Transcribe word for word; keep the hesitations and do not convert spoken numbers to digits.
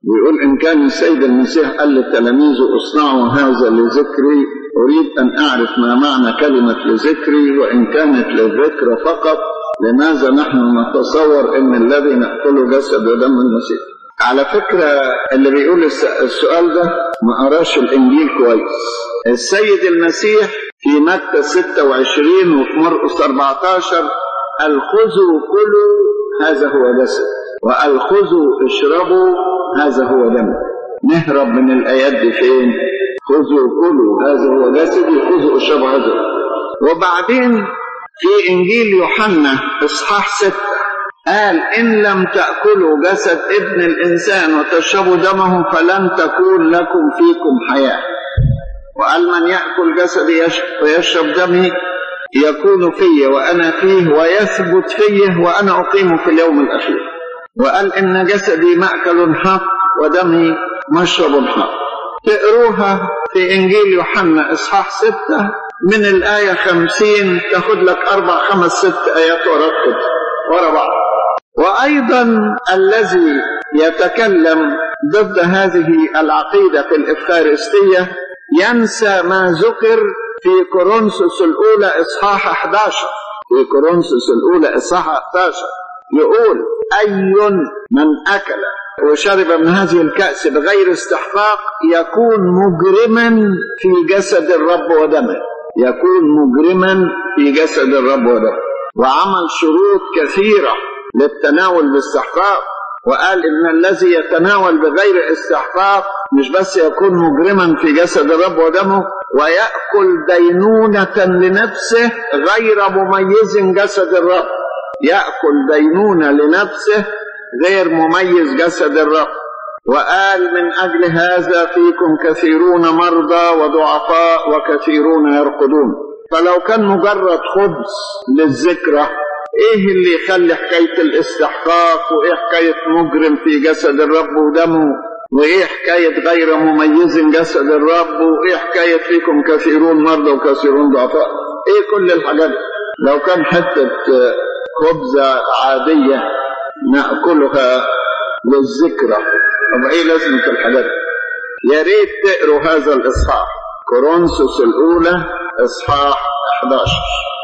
ويقول إن كان السيد المسيح قال لتلاميذه اصنعوا هذا لذكري، أريد أن أعرف ما معنى كلمة لذكري، وإن كانت للذكر فقط لماذا نحن نتصور أن الذي نأكله جسد ودم المسيح؟ على فكرة اللي بيقول السؤال ده ما قراش الإنجيل كويس. السيد المسيح في متى ستة وعشرين وفي مرقس أربعة عشر قال خذوا كلوا هذا هو جسد، وقال خذوا اشربوا هذا هو دم. نهرب من الآيات دي فين؟ خذوا كلوا هذا هو جسدي، خذوا اشربوا هذا. وبعدين في إنجيل يوحنا إصحاح ستة قال إن لم تأكلوا جسد ابن الإنسان وتشربوا دمه فلن تكون لكم فيكم حياة. وقال من يأكل جسدي ويشرب دمي يكون فيه وأنا فيه ويثبت فيه وأنا أقيم في اليوم الأخير. وقال إن جسدي مأكل حق ودمي مشرب حق. تقروها في إنجيل يوحنا إصحاح ستة من الآية خمسين، تاخد لك أربع خمس ست آيات ورا بعض. وأيضا الذي يتكلم ضد هذه العقيدة في الإفخارستية ينسى ما ذكر في كورنثوس الأولى إصحاح أحد عشر. في كورنثوس الأولى إصحاح أحد عشر يقول أي من أكل وشرب من هذه الكأس بغير استحقاق يكون مجرما في جسد الرب ودمه. يكون مجرما في جسد الرب ودمه. وعمل شروط كثيرة للتناول باستحقاق، وقال إن الذي يتناول بغير استحقاق مش بس يكون مجرما في جسد الرب ودمه، ويأكل دينونة لنفسه غير مميز جسد الرب. يأكل دينونة لنفسه غير مميز جسد الرب. وقال من أجل هذا فيكم كثيرون مرضى وضعفاء وكثيرون يرقدون. فلو كان مجرد خبز للذكرى، ايه اللي يخلي حكاية الاستحقاق، وايه حكاية مجرم في جسد الرب ودمه، وايه حكاية غير مميز جسد الرب، وايه حكاية فيكم كثيرون مرضى وكثيرون ضعفاء؟ ايه كل الحاجات؟ لو كان حتة خبزة عادية نأكلها للذكرى، طب ايه لازمة الحاجات؟ يا ريت تقروا هذا الإصحاح، كورنثوس الأولى إصحاح أحد عشر.